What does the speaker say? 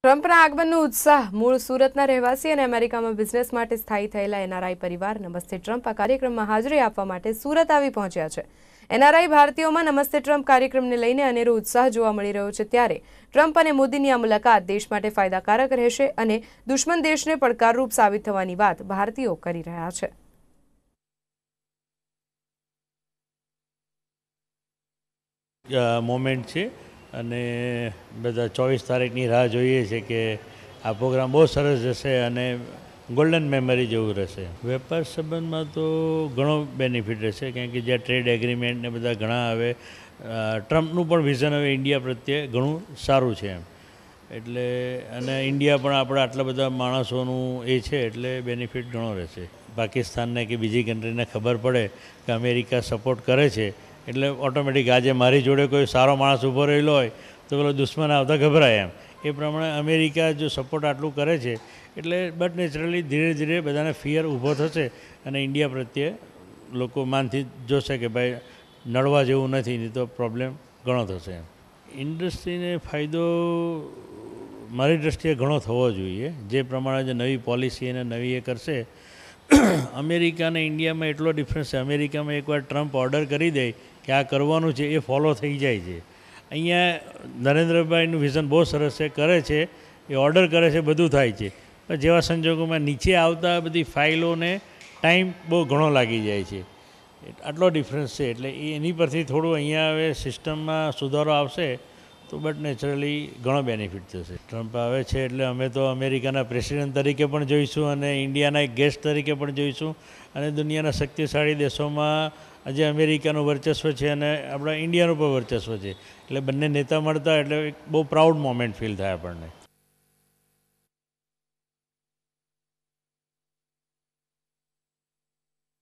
ટ્રમ્પના આગમનનો ઉત્સાહ મૂળ સુરતના રહેવાસી અને અમેરિકામાં બિઝનેસ માટે સ્થાયી થયેલા એનઆરઆઈ પરિવાર નમસ્તે ટ્રમ્પ આ કાર્યક્રમમાં હાજરી આપવા માટે સુરત આવી પહોંચ્યા છે। એનઆરઆઈ ભારતીયોમાં નમસ્તે ટ્રમ્પ કાર્યક્રમને લઈને અનેરો ઉત્સાહ જોવા મળી રહ્યો છે। ત્યારે ટ્રમ્પ અને મોદીની આ મુલાકાત દેશ માટે ફાયદાકારક રહેશે અને દુશ્મન દેશને પડકારરૂપ સાબિત થવાની વાત ભારતીયો કરી રહ્યા છે। મોમેન્ટ છે અને બધા 24 તારીખની રાહ જોઈએ છે કે આ પ્રોગ્રામ બહુ સરસ જશે અને ગોલ્ડન મેમરી જેવું રહેશે। વેપાર સંબંધમાં તો ઘણો બેનિફિટ રહેશે, કારણ કે જ્યાં ટ્રેડ એગ્રીમેન્ટ ને બધા ઘણા હવે ટ્રમ્પનું પણ વિઝન હવે ઇન્ડિયા પ્રત્યે ઘણું સારું છે એમ, એટલે અને ઇન્ડિયા પણ આપણે આટલા બધા માણસોનું એ છે એટલે બેનિફિટ ઘણો રહેશે। પાકિસ્તાનને કે બીજી કન્ટ્રીને ખબર પડે કે અમેરિકા સપોર્ટ કરે છે એટલે ઓટોમેટિક આજે મારી જોડે કોઈ સારો માણસ ઊભો રહેલો હોય તો પેલો દુશ્મન આવતા ગભરાય એમ, એ પ્રમાણે અમેરિકા જો સપોર્ટ આટલું કરે છે એટલે બટ નેચરલી ધીરે ધીરે બધાને ફિયર ઊભો થશે અને ઇન્ડિયા પ્રત્યે લોકો માનથી જોશે કે ભાઈ નડવા જેવું નથી, નહીં તો પ્રોબ્લેમ ઘણો થશે એમ। ઇન્ડસ્ટ્રીને ફાયદો મારી દૃષ્ટિએ ઘણો થવો જોઈએ, જે પ્રમાણે જે નવી પોલિસી અને નવી એ કરશે। અમેરિકા અને ઇન્ડિયામાં એટલો ડિફરન્સ છે, અમેરિકામાં એકવાર ટ્રમ્પ ઓર્ડર કરી દે કે આ કરવાનું છે એ ફોલો થઈ જાય છે। અહીંયા નરેન્દ્રભાઈનું વિઝન બહુ સરસ છે, કરે છે, એ ઓર્ડર કરે છે, બધું થાય છે, પણ જેવા સંજોગોમાં નીચે આવતા બધી ફાઇલોને ટાઈમ બહુ ઘણો લાગી જાય છે, આટલો ડિફરન્સ છે। એટલે એની પરથી થોડું અહીંયા હવે સિસ્ટમમાં સુધારો આવશે તો બટ નેચરલી ઘણો બેનિફિટ થશે। ટ્રમ્પ આવે છે એટલે અમે તો અમેરિકાના પ્રેસિડેન્ટ તરીકે પણ જોઈશું અને ઇન્ડિયાના એક ગેસ્ટ તરીકે પણ જોઈશું અને દુનિયાના શક્તિશાળી દેશોમાં આજે અમેરિકાનું વર્ચસ્વ છે અને આપણા ઇન્ડિયાનું પણ વર્ચસ્વ છે, એટલે બંને નેતા મળતા એટલે એક બહુ પ્રાઉડ મોમેન્ટ ફીલ થાય આપણને।